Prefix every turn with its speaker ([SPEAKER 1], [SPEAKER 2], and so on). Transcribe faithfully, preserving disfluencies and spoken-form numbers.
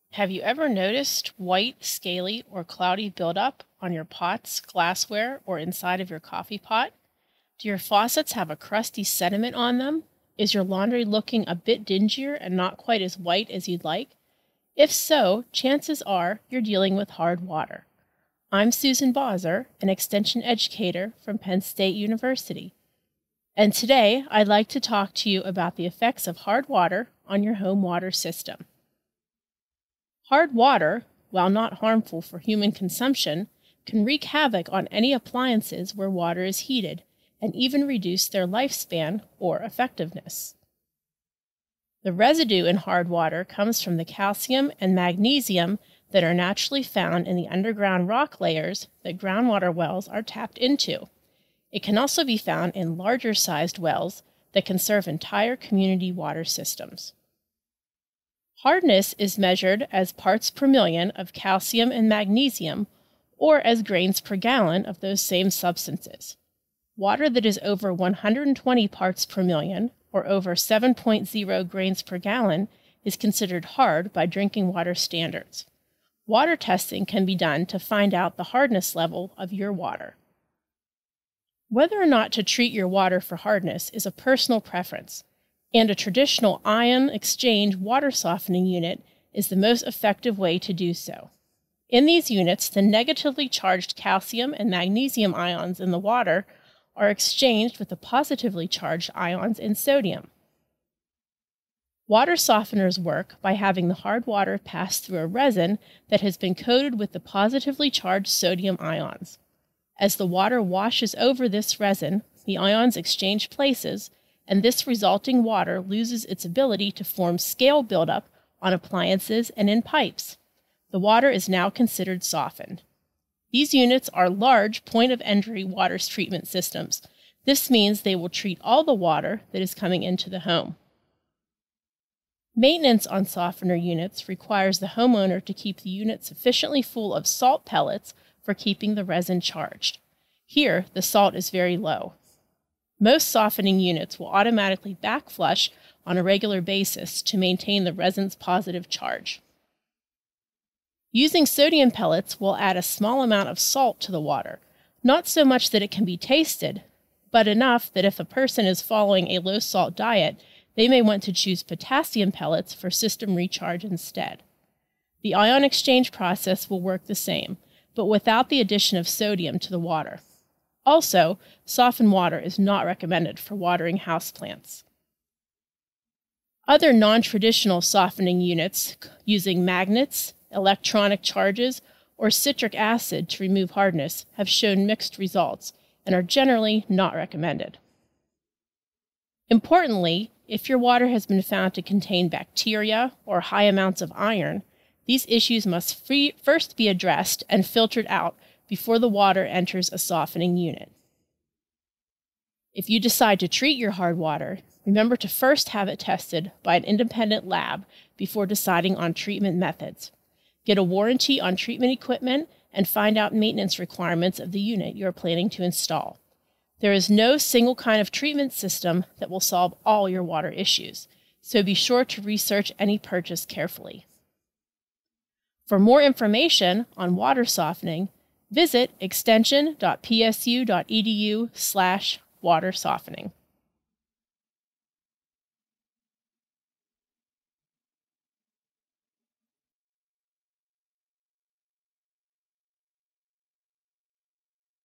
[SPEAKER 1] Have you ever noticed white, scaly, or cloudy buildup on your pots, glassware, or inside of your coffee pot? Do your faucets have a crusty sediment on them? Is your laundry looking a bit dingier and not quite as white as you'd like? If so, chances are you're dealing with hard water. I'm Susan Bowser, an extension educator from Penn State University. And today I'd like to talk to you about the effects of hard water on your home water system. Hard water, while not harmful for human consumption, can wreak havoc on any appliances where water is heated and even reduce their lifespan or effectiveness. The residue in hard water comes from the calcium and magnesium that are naturally found in the underground rock layers that groundwater wells are tapped into. It can also be found in larger-sized wells that can serve entire community water systems. Hardness is measured as parts per million of calcium and magnesium, or as grains per gallon of those same substances. Water that is over one hundred twenty parts per million, or over seven point zero grains per gallon, is considered hard by drinking water standards. Water testing can be done to find out the hardness level of your water. Whether or not to treat your water for hardness is a personal preference, and a traditional ion exchange water softening unit is the most effective way to do so. In these units, the negatively charged calcium and magnesium ions in the water are exchanged with the positively charged ions in sodium. Water softeners work by having the hard water pass through a resin that has been coated with the positively charged sodium ions. As the water washes over this resin, the ions exchange places, and this resulting water loses its ability to form scale buildup on appliances and in pipes. The water is now considered softened. These units are large point-of-entry water treatment systems. This means they will treat all the water that is coming into the home. Maintenance on softener units requires the homeowner to keep the unit sufficiently full of salt pellets for keeping the resin charged. Here, the salt is very low. Most softening units will automatically backflush on a regular basis to maintain the resin's positive charge. Using sodium pellets will add a small amount of salt to the water, not so much that it can be tasted, but enough that if a person is following a low-salt diet, they may want to choose potassium pellets for system recharge instead. The ion exchange process will work the same, but without the addition of sodium to the water. Also, softened water is not recommended for watering houseplants. Other non-traditional softening units using magnets, electronic charges, or citric acid to remove hardness have shown mixed results and are generally not recommended. Importantly, if your water has been found to contain bacteria or high amounts of iron, these issues must free, first be addressed and filtered out before the water enters a softening unit. If you decide to treat your hard water, remember to first have it tested by an independent lab before deciding on treatment methods. Get a warranty on treatment equipment and find out maintenance requirements of the unit you are planning to install. There is no single kind of treatment system that will solve all your water issues, so be sure to research any purchase carefully. For more information on water softening, visit extension dot p s u dot e d u slash water softening.